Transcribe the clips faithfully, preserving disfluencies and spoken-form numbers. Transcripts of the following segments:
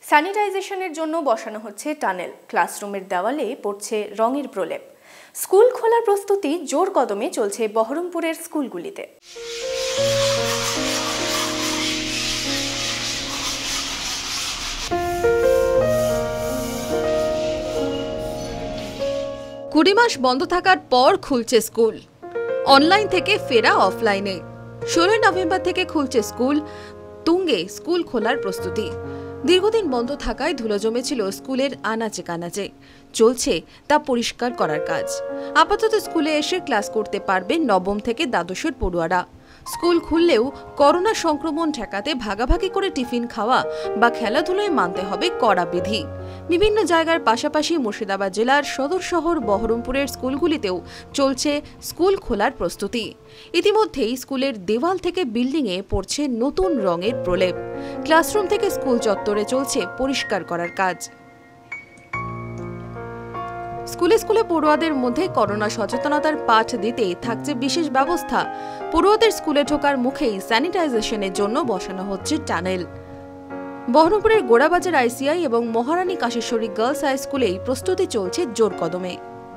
স্যানিটাইজেশনের জন্য বসানো হচ্ছে টানেল, ক্লাসরুমের দেওয়ালে পড়ছে রঙের প্রলেপ। স্কুল খোলার প্রস্তুতি জোর কদমে চলছে বহরমপুরের স্কুলগুলিতে। কুড়ি মাস বন্ধ থাকার পর খুলছে স্কুল, অনলাইন থেকে ফেরা অফলাইনে। ষোলোই নভেম্বর থেকে খুলছে স্কুল, তুঙ্গে স্কুল খোলার প্রস্তুতি। দীর্ঘদিন বন্ধ থাকায় ধুলো জমেছিল স্কুলের আনাচে কানাচে, চলছে তা পরিষ্কার করার কাজ। আপাতত স্কুলে এসে ক্লাস করতে পারবে নবম থেকে দ্বাদশের পড়ুয়ারা। স্কুল খুললেও করোনা সংক্রমণ ঠেকাতে ভাগাভাগি করে টিফিন খাওয়া বা খেলাধুলায় মানতে হবে কড়া বিধি। বিভিন্ন জায়গার পাশাপাশি মুর্শিদাবাদ জেলার সদর শহর বহরমপুরের স্কুলগুলিতেও চলছে স্কুল খোলার প্রস্তুতি। ইতিমধ্যেই স্কুলের দেওয়াল থেকে বিল্ডিংয়ে পড়ছে নতুন রঙের প্রলেপ। ক্লাসরুম থেকে স্কুল চত্বরে চলছে পরিষ্কার করার কাজ। স্কুলে স্কুলে পড়ুয়াদের মধ্যে করোনা সচেতনতার পাঠ দিতে থাকছে বিশেষ ব্যবস্থা। পড়ুয়াদের স্কুলে ঢোকার মুখেই স্যানিটাইজেশনের জন্য বসানো হচ্ছে টানেল। বহরমপুরের গোড়াবাজার আইসিআই এবং মহারানী কাশেশ্বরী গার্লস হাই স্কুলেই প্রস্তুতি চলছে জোর কদমে।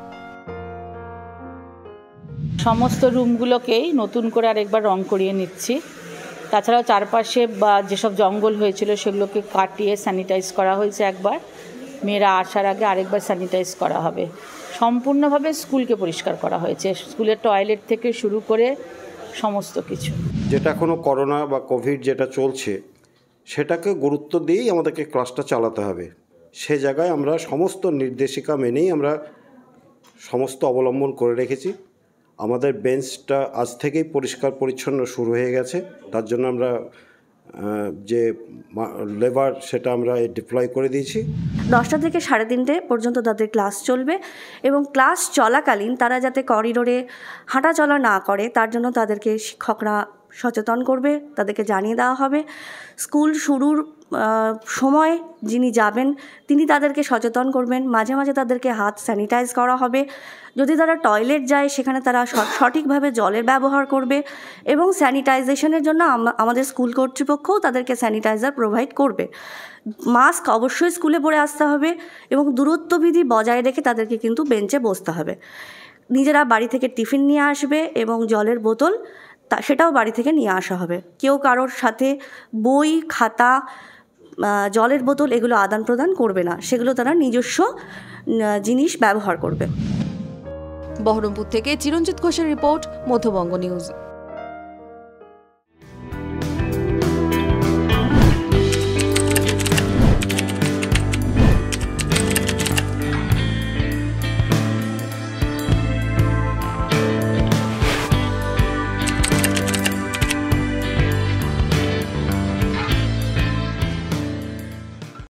সমস্ত রুমগুলোকেই নতুন করে আরেকবার রং করিয়ে নিচ্ছি। তাছাড়াও চারপাশে বা যেসব জঙ্গল হয়েছিল সেগুলোকে কাটিয়ে স্যানিটাইজ করা হয়েছে একবার। মেয়েরা আসার আগে আরেকবার স্যানিটাইজ করা হবে। সম্পূর্ণভাবে স্কুলকে পরিষ্কার করা হয়েছে, স্কুলের টয়লেট থেকে শুরু করে সমস্ত কিছু। যেটা কোনো করোনা বা কোভিড যেটা চলছে সেটাকে গুরুত্ব দিয়েই আমাদেরকে ক্লাসটা চালাতে হবে। সে জায়গায় আমরা সমস্ত নির্দেশিকা মেনেই আমরা সমস্ত অবলম্বন করে রেখেছি। আমাদের বেঞ্চটা আজ থেকেই পরিষ্কার পরিচ্ছন্ন শুরু হয়ে গেছে। তার জন্য আমরা যে লেবার সেটা আমরা ডিপ্লয় করে দিয়েছি। দশটা থেকে সাড়ে তিনটে পর্যন্ত তাদের ক্লাস চলবে এবং ক্লাস চলাকালীন তারা যাতে করিডোরে হাঁটা চলা না করে তার জন্য তাদেরকে শিক্ষকরা সচেতন করবে, তাদেরকে জানিয়ে দেওয়া হবে। স্কুল শুরুর সময় যিনি যাবেন তিনি তাদেরকে সচেতন করবেন। মাঝে মাঝে তাদেরকে হাত স্যানিটাইজ করা হবে। যদি তারা টয়লেট যায় সেখানে তারা সঠিকভাবে জলের ব্যবহার করবে এবং স্যানিটাইজেশনের জন্য আমাদের স্কুল কর্তৃপক্ষও তাদেরকে স্যানিটাইজার প্রোভাইড করবে। মাস্ক অবশ্যই স্কুলে পরে আসতে হবে এবং দূরত্ববিধি বজায় রেখে তাদেরকে কিন্তু বেঞ্চে বসতে হবে। নিজেরা বাড়ি থেকে টিফিন নিয়ে আসবে এবং জলের বোতল তা সেটাও বাড়ি থেকে নিয়ে আসা হবে। কেউ কারোর সাথে বই, খাতা, জলের বোতল এগুলো আদান প্রদান করবে না, সেগুলো তারা নিজস্ব জিনিস ব্যবহার করবে। বহরমপুর থেকে চিরঞ্জিত ঘোষের রিপোর্ট, মধ্যবঙ্গ নিউজ।